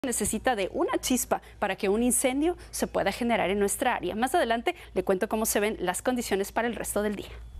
Necesita de una chispa para que un incendio se pueda generar en nuestra área. Más adelante le cuento cómo se ven las condiciones para el resto del día.